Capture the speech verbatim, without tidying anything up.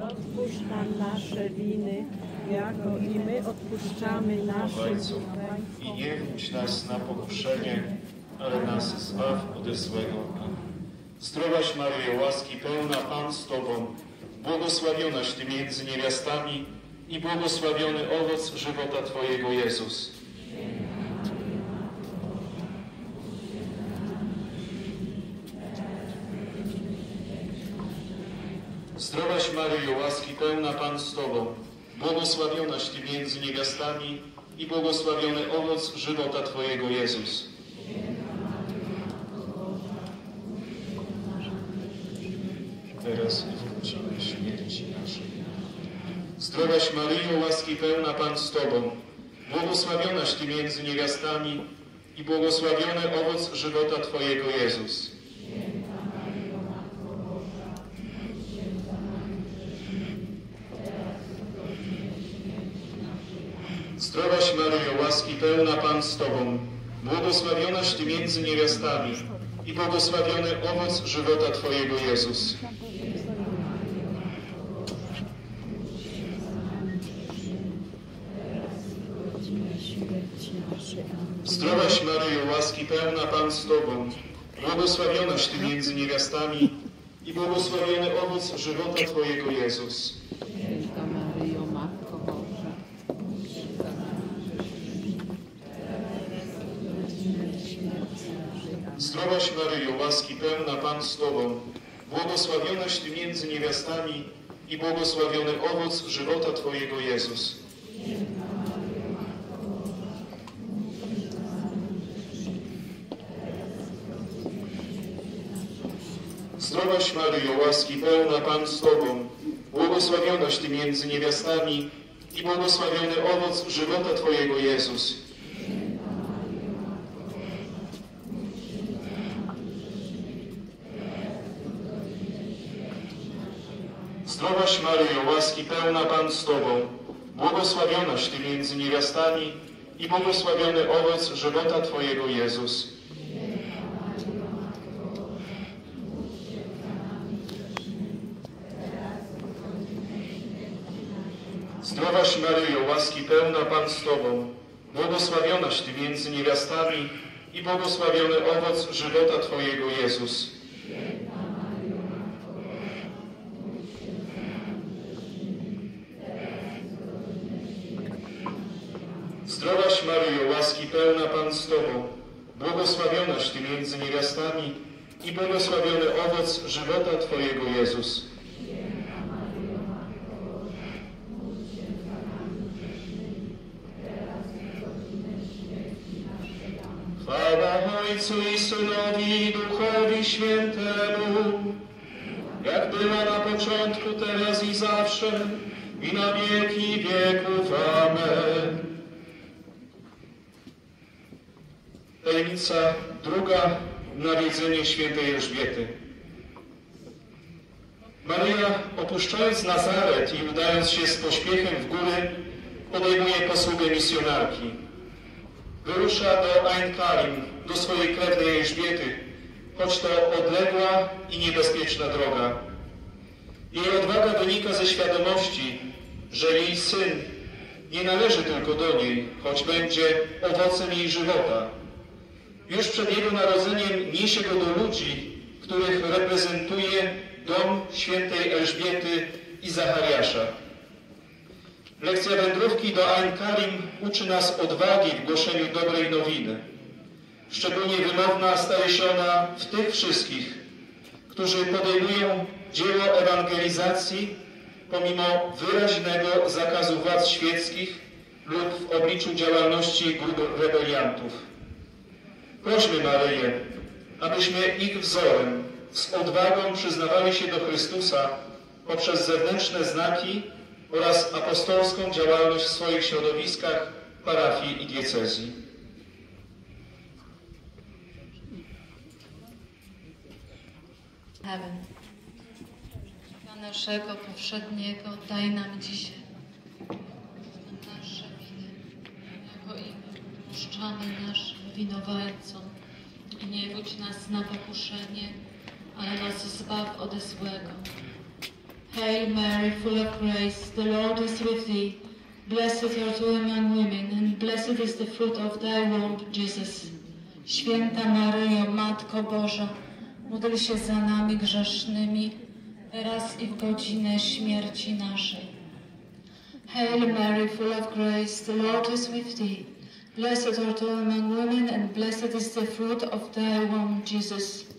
odpuść nam nasze winy, jako i my odpuszczamy naszym winowajcom. I nie wódź nas na pokuszenie, ale nas zbaw ode złego. Zdrowaś Maryjo, łaski pełna, Pan z Tobą, błogosławionaś Ty między niewiastami i błogosławiony owoc żywota Twojego, Jezus. Zdrowaś Maryjo, łaski pełna, Pan z Tobą, błogosławionaś Ty między niewiastami i błogosławiony owoc żywota Twojego, Jezus. Teraz i w godzinę śmierci naszej. Zdrowaś Maryjo, łaski pełna, Pan z Tobą, błogosławionaś Ty między niewiastami i błogosławiony owoc żywota Twojego, Jezus. Zdrowaś Maryjo, łaski pełna, Pan z Tobą, błogosławionaś Ty między niewiastami i błogosławiony owoc żywota Twojego, Jezus. Zdrowaś Maryjo, łaski pełna, Pan z Tobą, błogosławionaś Ty między niewiastami i błogosławiony owoc żywota Twojego, Jezus. Święta Maryjo, Matko Boża, Zdrowaś Maryjo, łaski pełna, Pan z Tobą, błogosławionaś Ty między niewiastami i błogosławiony owoc żywota Twojego, Jezus. Zdrowaś Maryjo, łaski pełna, Pan z Tobą, błogosławionaś Ty między niewiastami i błogosławiony owoc żywota Twojego, Jezus. Zdrowaś Maryjo, łaski pełna, Pan z Tobą, błogosławionaś Ty między niewiastami i błogosławiony owoc żywota Twojego, Jezus. Zdrowaś Maryjo, łaski pełna, Pan z Tobą, błogosławionaś Ty między niewiastami i błogosławiony owoc żywota Twojego, Jezus. Zdrowaś Maryjo, łaski pełna, Pan z Tobą, błogosławionaś Ty między niewiastami i błogosławiony owoc żywota Twojego, Jezus. Chwała Ojcu i Synowi i Duchowi Świętemu, jak była na początku, teraz i zawsze, i na wieki wieków. Amen. Tajemnica druga, nawiedzenie świętej Elżbiety. Maryja, opuszczając Nazaret i udając się z pośpiechem w góry, podejmuje posługę misjonarki. Wyrusza do Ein Karim, do swojej krewnej Elżbiety, choć to odległa i niebezpieczna droga. Jej odwaga wynika ze świadomości, że jej syn nie należy tylko do niej, choć będzie owocem jej żywota. Już przed jego narodzeniem niesie go do ludzi, których reprezentuje dom świętej Elżbiety i Zachariasza. Lekcja wędrówki do Ein Karim uczy nas odwagi w głoszeniu dobrej nowiny. Szczególnie wymowna staje się ona w tych wszystkich, którzy podejmują dzieło ewangelizacji pomimo wyraźnego zakazu władz świeckich lub w obliczu działalności grup rebeliantów. Prośmy Maryję, abyśmy ich wzorem z odwagą przyznawali się do Chrystusa poprzez zewnętrzne znaki oraz apostolską działalność w swoich środowiskach, parafii i diecezji. Heaven. Naszego powszedniego daj nam dzisiaj nasze winy, jako i my odpuszczamy naszym winowajcom. I nie wódź nas na pokuszenie, ale nas zbaw ode złego. Hail Mary, full of grace, the Lord is with thee. Blessed art thou among women, and blessed is the fruit of thy womb, Jesus. Święta Maryjo, Matko Boża, módl się za nami grzesznymi, teraz i w godzinę śmierci naszej. Hail Mary, full of grace, the Lord is with thee. Blessed art thou among women, and blessed is the fruit of thy womb, Jesus.